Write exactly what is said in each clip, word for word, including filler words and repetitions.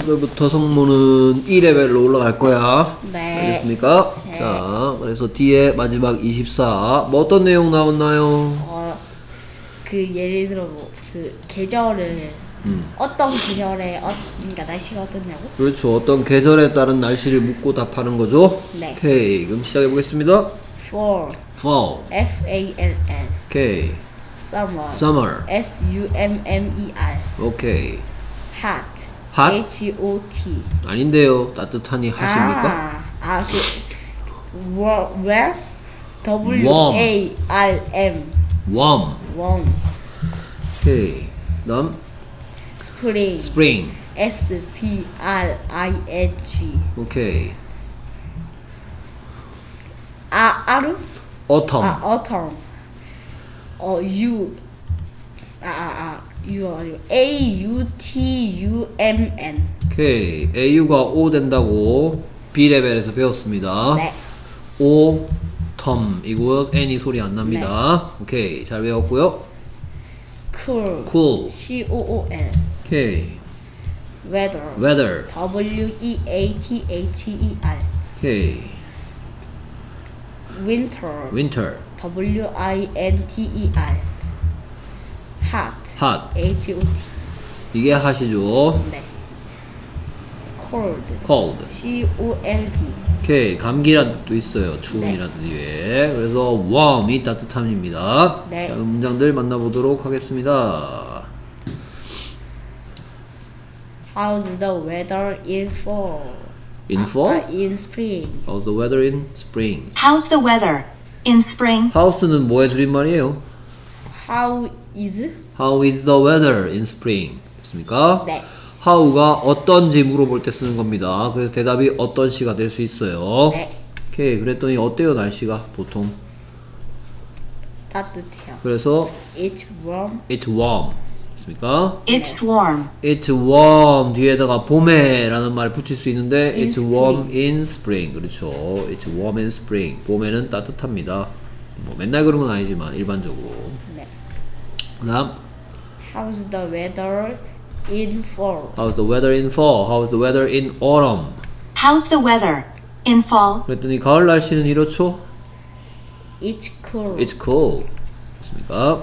오늘부터 성문은 이 레벨로 올라갈 거야. 네. 알겠습니까? 네. 자, 그래서 뒤에 마지막 이십사. 뭐 어떤 내용 나왔나요? 어, 그 예를 들어 뭐 그 계절을 음. 어떤 계절에 어, 그러니까 날씨가 어떻냐고? 그렇죠. 어떤 계절에 따른 날씨를 묻고 답하는 거죠. 네. 오케이. 그럼 시작해 보겠습니다. Fall, Fall. F A L L. 오케이. Summer, Summer. S U M M E R. 오케이. Hot, Hot? H O T. 아닌데요. 따뜻하니 하십니까? 아, 아, 그 warm, where? W Warm. A R M. Warm. Warm. 오케이. 다음 Spring, Spring. S P R I N G. 오케이. 아, 아루? Autumn. 아, autumn. 어, U. 아, 아, 아. U 아니고 A U T U M N. 오케이. 에이유가 O 된다고 B 레벨에서 배웠습니다. 네. O, 텀. 이거 N이 소리 안 납니다. 오케이. 잘 배웠고요. Cool. Cool. C O O L. 오케이. Weather. Weather. W E A T H E R. 오케이. Winter. Winter. W I N T E R. Hot. Hot. H O T. 이게 핫이죠. 네. Cold. Cold. C O L D. 오케이. 감기란 뜻도 있어요. 추움이라는 뒤에. 그래서 warm이 따뜻함입니다. 네. 자, 문장들 만나보도록 하겠습니다. How's the weather in fall? In fall? 아, in spring. How's the weather in spring? How's the weather in spring? How's,는 뭐의 줄임말이에요? How is? How is the weather in spring? 됐습니까? 네. how가 어떤지 물어볼 때 쓰는 겁니다. 그래서 대답이 어떤 시가 될 수 있어요. 네. 오케이. 그랬더니 어때요 날씨가 보통? 따뜻해요. 그래서 It's warm. it's warm. 됐습니까? It's warm. It's warm 뒤에다가 봄에 라는 말을 붙일 수 있는데 In It's warm in spring. 그렇죠. It's warm in spring. 봄에는 따뜻합니다. 뭐 맨날 그런 건 아니지만 일반적으로. 네. 그 다음 How's the weather in fall? How's the weather in fall? How's the weather in autumn? How's the weather in fall? 그랬더니 가을 날씨는 이렇죠? It's cool. It's cool. 됐습니까?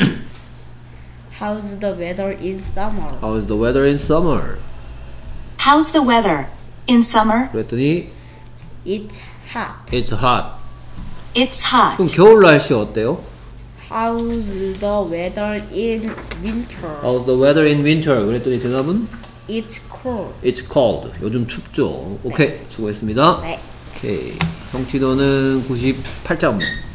How's the weather in summer? How's the weather in summer? How's the weather in summer? 그랬더니 It's hot. It's hot. It's hot. 그럼 겨울 날씨 어때요? How's the weather in winter? How's the weather in winter? 그랬더니 대답은 It's cold. It's cold. 요즘 춥죠. 오케이. 수고했습니다. 네. 오케이. 성취도는 구십팔 점.